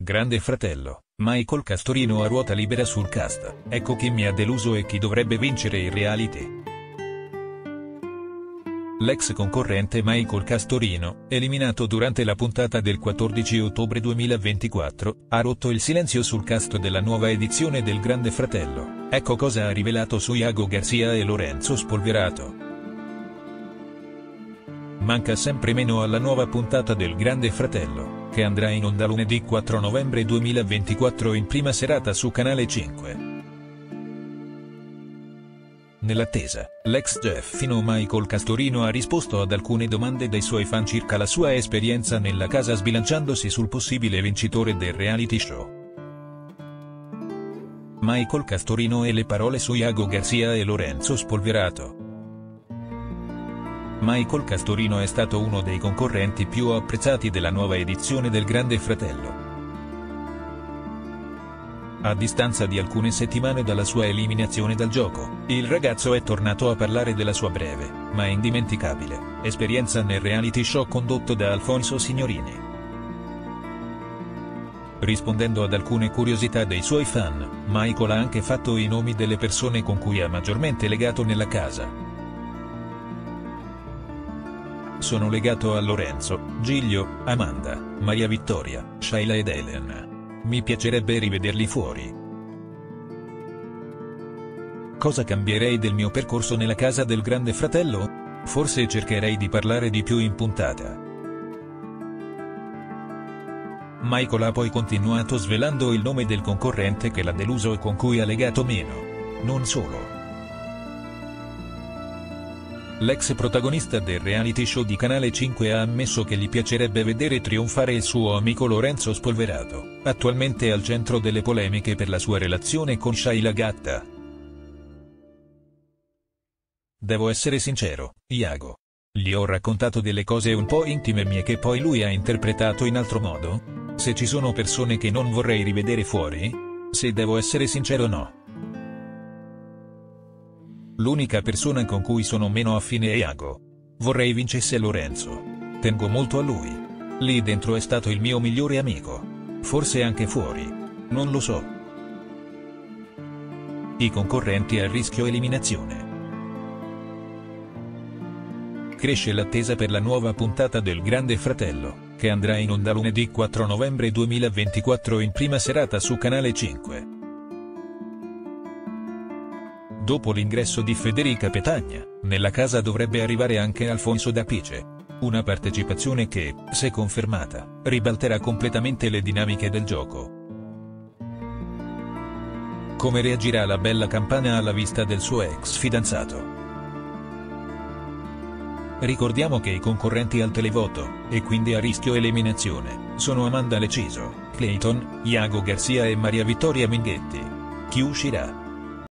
Grande Fratello, Michael Castorino a ruota libera sul cast. Ecco chi mi ha deluso e chi dovrebbe vincere il reality. L'ex concorrente Michael Castorino, eliminato durante la puntata del 14 ottobre 2024, ha rotto il silenzio sul cast della nuova edizione del Grande Fratello. Ecco cosa ha rivelato su Iago Garcia e Lorenzo Spolverato. Manca sempre meno alla nuova puntata del Grande Fratello, che andrà in onda lunedì 4 novembre 2024 in prima serata su Canale 5. Nell'attesa, l'ex Jeffino Michael Castorino ha risposto ad alcune domande dei suoi fan circa la sua esperienza nella casa, sbilanciandosi sul possibile vincitore del reality show. Michael Castorino e le parole su Iago Garcia e Lorenzo Spolverato. Michael Castorino è stato uno dei concorrenti più apprezzati della nuova edizione del Grande Fratello. A distanza di alcune settimane dalla sua eliminazione dal gioco, il ragazzo è tornato a parlare della sua breve, ma indimenticabile, esperienza nel reality show condotto da Alfonso Signorini. Rispondendo ad alcune curiosità dei suoi fan, Michael ha anche fatto i nomi delle persone con cui ha maggiormente legato nella casa. Sono legato a Lorenzo, Giglio, Amanda, Maria Vittoria, Shaila ed Elena. Mi piacerebbe rivederli fuori. Cosa cambierei del mio percorso nella casa del Grande Fratello? Forse cercherei di parlare di più in puntata. Michael ha poi continuato svelando il nome del concorrente che l'ha deluso e con cui ha legato meno. Non solo. L'ex protagonista del reality show di Canale 5 ha ammesso che gli piacerebbe vedere trionfare il suo amico Lorenzo Spolverato, attualmente al centro delle polemiche per la sua relazione con Shaila Gatta. Devo essere sincero, Iago. Gli ho raccontato delle cose un po' intime mie che poi lui ha interpretato in altro modo? Se ci sono persone che non vorrei rivedere fuori? Se devo essere sincero, no. L'unica persona con cui sono meno affine è Iago. Vorrei vincesse Lorenzo. Tengo molto a lui. Lì dentro è stato il mio migliore amico. Forse anche fuori. Non lo so. I concorrenti a rischio eliminazione. Cresce l'attesa per la nuova puntata del Grande Fratello, che andrà in onda lunedì 4 novembre 2024 in prima serata su Canale 5. Dopo l'ingresso di Federica Petagna, nella casa dovrebbe arrivare anche Alfonso Dapice. Una partecipazione che, se confermata, ribalterà completamente le dinamiche del gioco. Come reagirà la bella campana alla vista del suo ex fidanzato? Ricordiamo che i concorrenti al televoto, e quindi a rischio eliminazione, sono Amanda Leciso, Clayton, Iago Garcia e Maria Vittoria Minghetti. Chi uscirà?